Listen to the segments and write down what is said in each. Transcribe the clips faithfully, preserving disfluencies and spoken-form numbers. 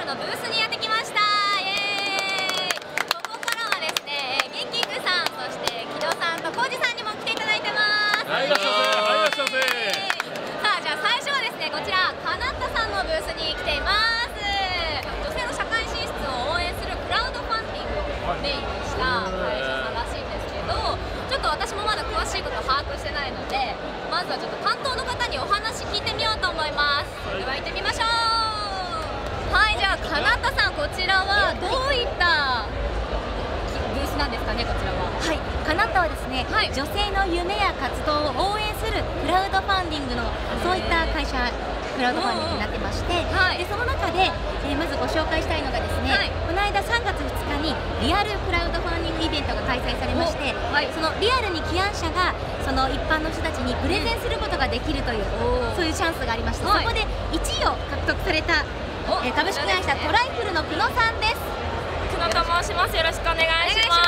フのブースにやってきました。イエーイ。ここからはですね、ゲンキングさん、そして木戸さんとコウジさんにも来ていただいてます。 はい、いらっしゃいませ。はい、いらっしゃいませ。 さあ、じゃあ最初はですね、こちらカナッタさんのブースに来ています。女性の社会進出を応援するクラウドファンディングをメインにした会社さんらしいんですけど、ちょっと私もまだ詳しいことを把握してないので、まずはちょっと担当の方にお話聞いてみようと思います。それでは行ってみましょう。はい、じゃあカナッタさん、こちらはどういったブースなんですかね。こちらははい、カナッタはですね、はい、女性の夢や活動を応援するクラウドファンディングのそういった会社、クラウドファンディングになってまして、はい、でその中で、えー、まずご紹介したいのがですね、はい、この間さんがつふつかにリアルクラウドファンディングイベントが開催されまして、はい、そのリアルに起案者がその一般の人たちにプレゼンすることができるという、うん、そういうチャンスがありまして、はい、そこでいちいを獲得された、えー、株式会社トライフルの久野さんです。 久野と申します。よろしくお願いします。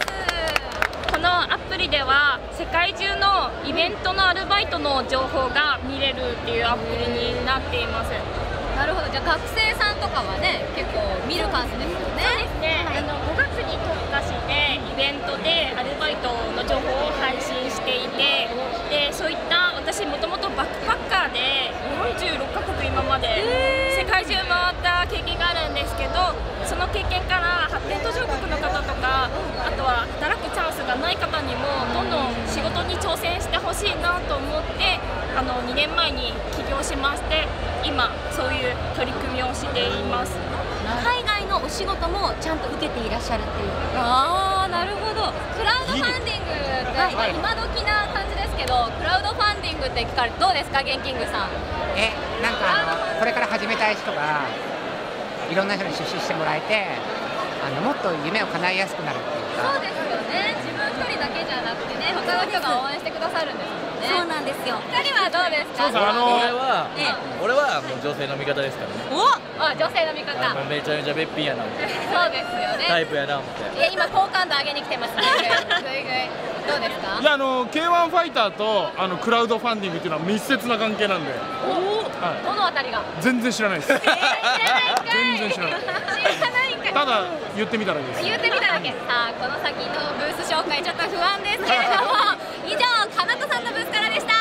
このアプリでは世界中のイベントのアルバイトの情報が見れるっていうアプリになっています。 なるほど。じゃあ学生さんとかはね、結構見る感じですよね。 そうですね、はい、あのごがつに特化してイベントでアルバイトの情報を配信していて、でそういった私もともとバックパッカーでよんじゅうろっかこく今まで世界中回った経験があるんですけど、その経験から発展途上国の方とか、あとは働くチャンスがない方にもどんどん仕事に挑戦してほしいなと思って、あのにねんまえに起業しまして、今そういう取り組みをしています。 海外のお仕事もちゃんと受けていらっしゃるっていう。 ああ、なるほど。クラウドファンディングって今時な感じですけど、クラウドファンディングって聞かれてどうですか、ゲンキングさん。 え、なんかあのこれから始めたい人がいろんな人に出資してもらえて、あのもっと夢を叶えやすくなるっていうか。 そうですよね。自分一人だけじゃなくてね、他の人が応援してくださるんですもんね。 そうなんですよ。 ふたりはどうですか。 そうそう、あの俺は、ええ、俺はもう女性の味方ですからね。 お、あ、女性の味方。 めちゃめちゃべっぴんやな。 そうですよね。 タイプやな思って。 いや、今好感度上げに来てますね。ぐいぐい。どうですか。 いや、あの ケーワン ファイターとあのクラウドファンディングっていうのは密接な関係なんで。 おお、はい、どのあたりが。 全然知らないです。全然知らない。 知らないんかい。 ただ言ってみたらいいです。 言ってみただけ。さあ、この先のブース紹介ちょっと不安ですけれども、以上カナッタさんのブースからでした。